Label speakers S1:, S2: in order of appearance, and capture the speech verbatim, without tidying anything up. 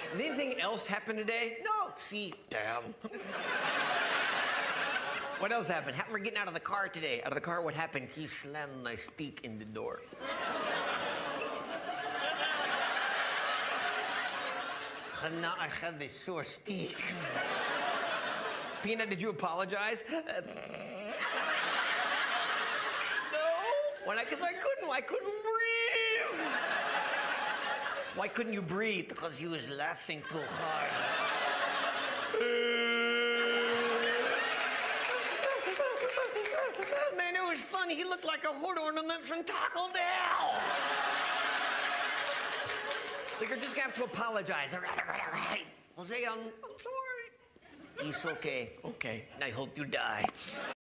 S1: Did anything else happen today? No. See, damn. What else happened? Happened we're getting out of the car today. Out of the car, what happened? He slammed my stick in the door. And now I have this sore stick. Peanut, did you apologize? Uh, no. When I, because I couldn't. I couldn't breathe. Why couldn't you breathe? Because he was laughing too hard. Man, it was funny. He looked like a horde ornament from Taco Bell. Like, you're just gonna have to apologize. All right, all right, all right. Jose, I'm, I'm sorry. It's okay. Okay. And I hope you die.